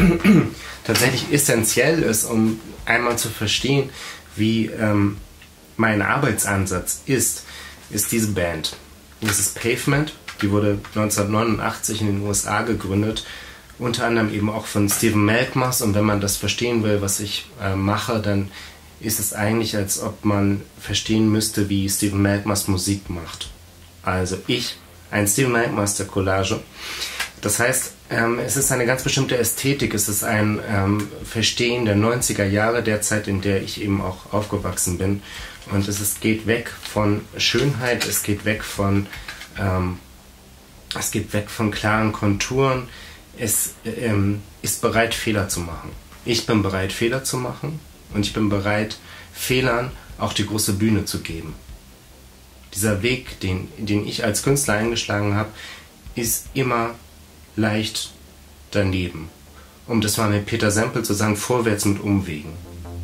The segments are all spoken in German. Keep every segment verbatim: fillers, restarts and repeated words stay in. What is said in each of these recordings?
tatsächlich essentiell ist, um einmal zu verstehen, wie ähm, mein Arbeitsansatz ist, ist diese Band. Das ist Pavement, die wurde neunzehnhundertneunundachtzig in den U S A gegründet, unter anderem eben auch von Stephen Malkmus, und wenn man das verstehen will, was ich äh, mache, dann ist es eigentlich, als ob man verstehen müsste, wie Stephen Malkmus Musik macht. Also ich, ein Stephen Malkmus der Collage. Das heißt, ähm, es ist eine ganz bestimmte Ästhetik, es ist ein ähm, Verstehen der neunziger Jahre, der Zeit, in der ich eben auch aufgewachsen bin. Und es ist, geht weg von Schönheit, es geht weg von, ähm, es geht weg von klaren Konturen, es ähm, ist bereit, Fehler zu machen. Ich bin bereit, Fehler zu machen, und ich bin bereit, Fehlern auch die große Bühne zu geben. Dieser Weg, den, den ich als Künstler eingeschlagen habe, ist immer leicht daneben. Um das mal mit Peter Sempel zu sagen, vorwärts mit Umwegen.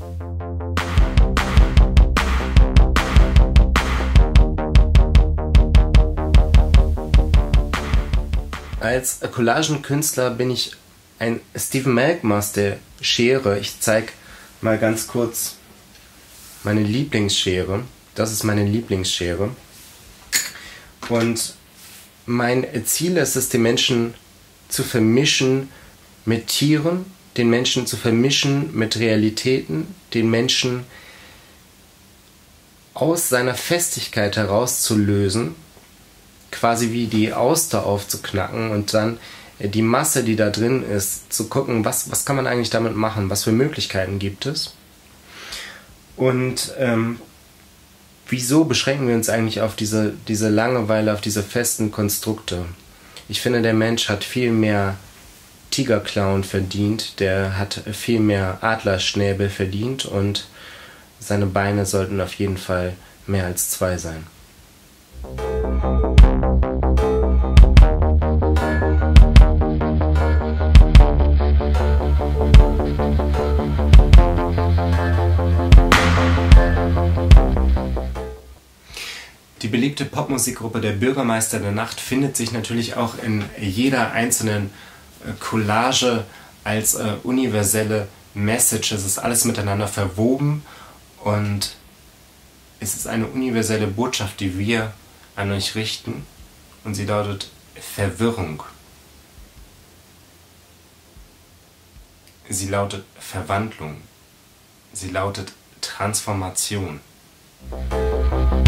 Als Collagenkünstler bin ich ein Stephen Malkmus der Schere. Ich zeige mal ganz kurz meine Lieblingsschere. Das ist meine Lieblingsschere. Und mein Ziel ist es, den Menschen zu vermischen mit Tieren, den Menschen zu vermischen mit Realitäten, den Menschen aus seiner Festigkeit herauszulösen, quasi wie die Auster aufzuknacken und dann die Masse, die da drin ist, zu gucken, was, was kann man eigentlich damit machen, was für Möglichkeiten gibt es. Und ähm, wieso beschränken wir uns eigentlich auf diese, diese Langeweile, auf diese festen Konstrukte? Ich finde, der Mensch hat viel mehr Tigerklauen verdient, der hat viel mehr Adlerschnäbel verdient, und seine Beine sollten auf jeden Fall mehr als zwei sein. Die beliebte Popmusikgruppe der Bürgermeister der Nacht findet sich natürlich auch in jeder einzelnen Collage als äh, universelle Message. Es ist alles miteinander verwoben, und es ist eine universelle Botschaft, die wir an euch richten, und sie lautet Verwirrung. Sie lautet Verwandlung. Sie lautet Transformation.